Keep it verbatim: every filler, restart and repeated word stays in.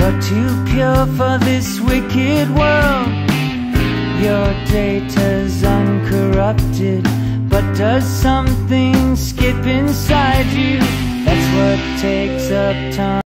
You're too pure for this wicked world. Your data's uncorrupted, but does something skip inside you? That's what takes up time.